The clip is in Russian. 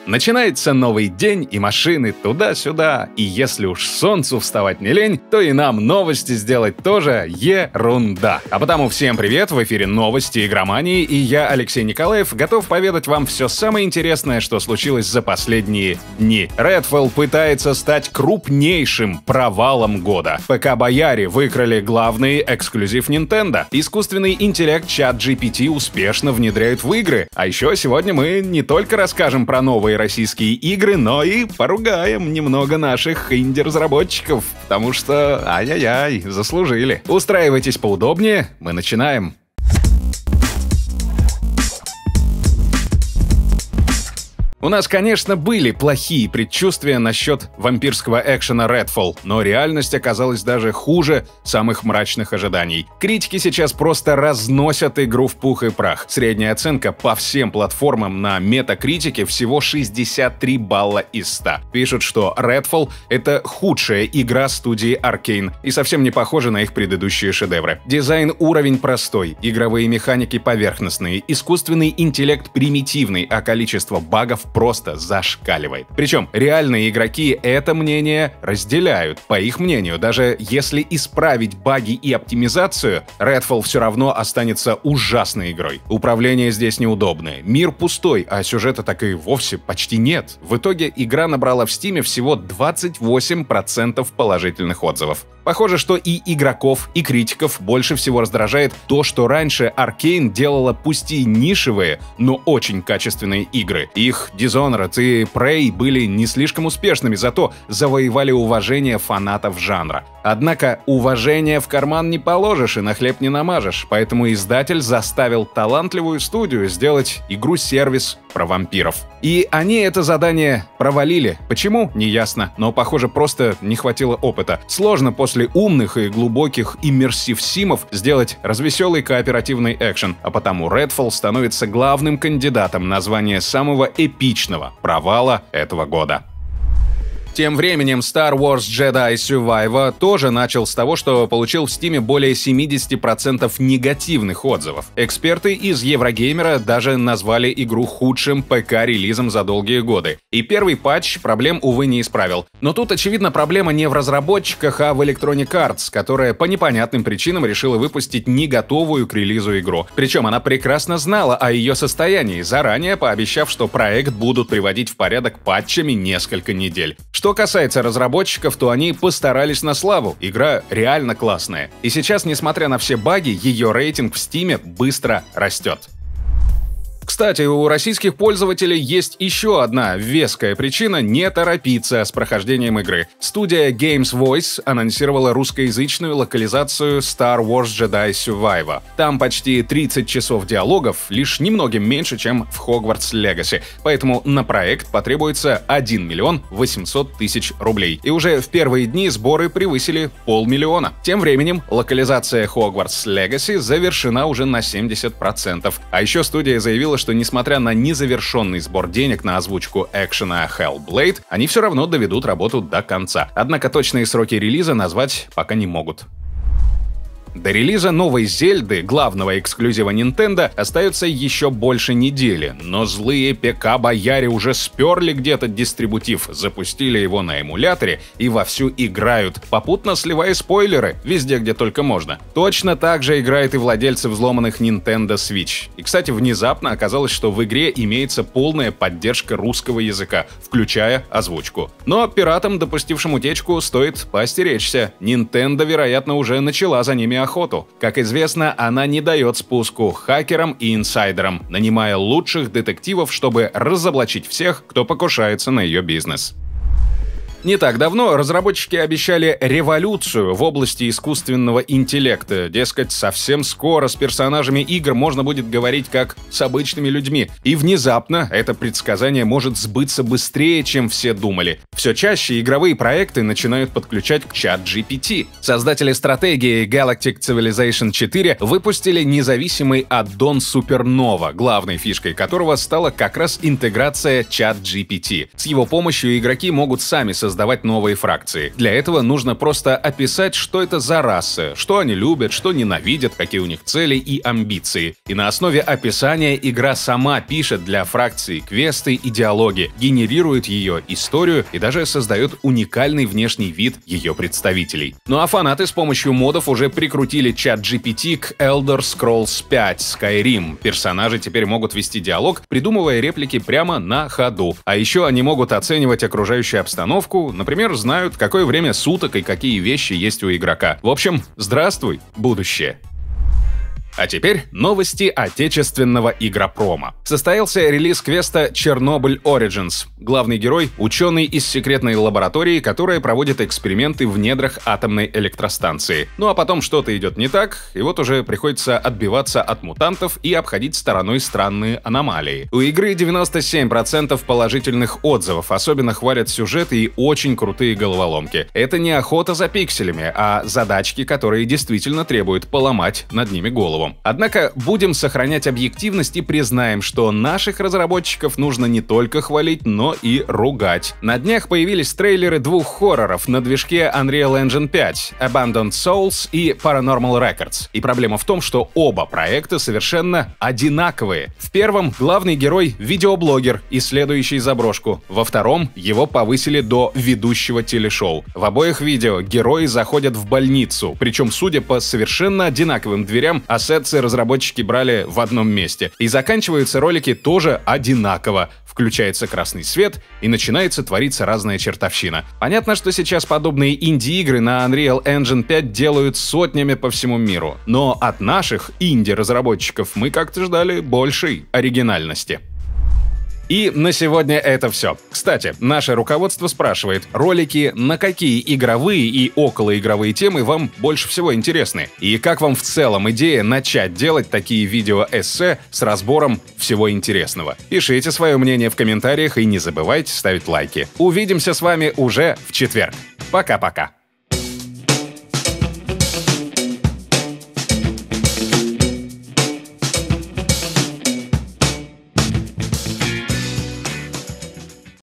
Начинается новый день, и машины туда-сюда. И если уж солнцу вставать не лень, то и нам новости сделать тоже ерунда. А потому всем привет, в эфире новости игромании, и я, Алексей Николаев, готов поведать вам все самое интересное, что случилось за последние дни. Redfall пытается стать крупнейшим провалом года. ПК-бояре выкрали главный эксклюзив Nintendo. Искусственный интеллект ChatGPT успешно внедряют в игры. А еще сегодня мы не только расскажем про новые российские игры, но и поругаем немного наших инди-разработчиков, потому что, ай-яй-яй, заслужили. Устраивайтесь поудобнее, мы начинаем. У нас, конечно, были плохие предчувствия насчет вампирского экшена Redfall, но реальность оказалась даже хуже самых мрачных ожиданий. Критики сейчас просто разносят игру в пух и прах. Средняя оценка по всем платформам на Metacritic всего 63 балла из 100. Пишут, что Redfall — это худшая игра студии Arkane и совсем не похожа на их предыдущие шедевры. Дизайн уровень простой, игровые механики поверхностные, искусственный интеллект примитивный, а количество багов просто зашкаливает. Причем реальные игроки это мнение разделяют. По их мнению, даже если исправить баги и оптимизацию, Redfall все равно останется ужасной игрой. Управление здесь неудобное, мир пустой, а сюжета так и вовсе почти нет. В итоге игра набрала в Steam всего 28% положительных отзывов. Похоже, что и игроков, и критиков больше всего раздражает то, что раньше Arkane делала пусть и нишевые, но очень качественные игры. Их Dishonored и Prey были не слишком успешными, зато завоевали уважение фанатов жанра. Однако уважение в карман не положишь и на хлеб не намажешь, поэтому издатель заставил талантливую студию сделать игру-сервис про вампиров. И они это задание провалили. Почему? Неясно, но, похоже, просто не хватило опыта. Сложно после умных и глубоких иммерсив-симов сделать развеселый кооперативный экшен, а потому Redfall становится главным кандидатом на звание самого эпичного провала этого года. Тем временем Star Wars Jedi Survivor тоже начал с того, что получил в Steam более 70% негативных отзывов. Эксперты из Еврогеймера даже назвали игру худшим ПК-релизом за долгие годы. И первый патч проблем, увы, не исправил. Но тут, очевидно, проблема не в разработчиках, а в Electronic Arts, которая по непонятным причинам решила выпустить не готовую к релизу игру. Причем она прекрасно знала о ее состоянии, заранее пообещав, что проект будут приводить в порядок патчами несколько недель. Что касается разработчиков, то они постарались на славу. Игра реально классная. И сейчас, несмотря на все баги, ее рейтинг в Steam быстро растет. Кстати, у российских пользователей есть еще одна веская причина не торопиться с прохождением игры. Студия Games Voice анонсировала русскоязычную локализацию Star Wars Jedi Survivor. Там почти 30 часов диалогов, лишь немногим меньше, чем в Hogwarts Legacy. Поэтому на проект потребуется 1 миллион 800 тысяч рублей. И уже в первые дни сборы превысили 500 000. Тем временем локализация Hogwarts Legacy завершена уже на 70%. А еще студия заявила, что несмотря на незавершенный сбор денег на озвучку экшена Hellblade, они все равно доведут работу до конца. Однако точные сроки релиза назвать пока не могут. До релиза новой Зельды, главного эксклюзива Nintendo, остается еще больше недели, но злые ПК-бояре уже сперли где-то дистрибутив, запустили его на эмуляторе и вовсю играют, попутно сливая спойлеры везде, где только можно. Точно так же играют и владельцы взломанных Nintendo Switch. И, кстати, внезапно оказалось, что в игре имеется полная поддержка русского языка, включая озвучку. Но пиратам, допустившим утечку, стоит поостеречься. Nintendo, вероятно, уже начала за ними охоту. Как известно, она не дает спуску хакерам и инсайдерам, нанимая лучших детективов, чтобы разоблачить всех, кто покушается на ее бизнес. Не так давно разработчики обещали революцию в области искусственного интеллекта. Дескать, совсем скоро с персонажами игр можно будет говорить как с обычными людьми. И внезапно это предсказание может сбыться быстрее, чем все думали. Все чаще игровые проекты начинают подключать к ChatGPT. Создатели стратегии Galactic Civilization 4 выпустили независимый аддон Supernova, главной фишкой которого стала как раз интеграция ChatGPT. С его помощью игроки могут сами создавать создавать новые фракции. Для этого нужно просто описать, что это за расы, что они любят, что ненавидят, какие у них цели и амбиции. И на основе описания игра сама пишет для фракции квесты и диалоги, генерирует ее историю и даже создает уникальный внешний вид ее представителей. Ну а фанаты с помощью модов уже прикрутили чат GPT к Elder Scrolls 5 Skyrim. Персонажи теперь могут вести диалог, придумывая реплики прямо на ходу. А еще они могут оценивать окружающую обстановку, например, знают, какое время суток и какие вещи есть у игрока. В общем, здравствуй, будущее! А теперь новости отечественного игропрома. Состоялся релиз квеста «Чернобыль Origins». Главный герой — ученый из секретной лаборатории, которая проводит эксперименты в недрах атомной электростанции. Ну а потом что-то идет не так, и вот уже приходится отбиваться от мутантов и обходить стороной странные аномалии. У игры 97% положительных отзывов, особенно хвалят сюжет и очень крутые головоломки. Это не охота за пикселями, а задачки, которые действительно требуют поломать над ними голову. Однако будем сохранять объективность и признаем, что наших разработчиков нужно не только хвалить, но и ругать. На днях появились трейлеры двух хорроров на движке Unreal Engine 5 — Abandoned Souls и Paranormal Records. И проблема в том, что оба проекта совершенно одинаковые. В первом главный герой — видеоблогер, исследующий заброшку. Во втором его повысили до ведущего телешоу. В обоих видео герои заходят в больницу, причем, судя по совершенно одинаковым дверям, ассеты разработчики брали в одном месте. И заканчиваются ролики тоже одинаково. Включается красный свет, и начинается твориться разная чертовщина. Понятно, что сейчас подобные инди-игры на Unreal Engine 5 делают сотнями по всему миру. Но от наших инди-разработчиков мы как-то ждали большей оригинальности. И на сегодня это все. Кстати, наше руководство спрашивает, ролики на какие игровые и околоигровые темы вам больше всего интересны? И как вам в целом идея начать делать такие видео-эссе с разбором всего интересного? Пишите свое мнение в комментариях и не забывайте ставить лайки. Увидимся с вами уже в четверг. Пока-пока.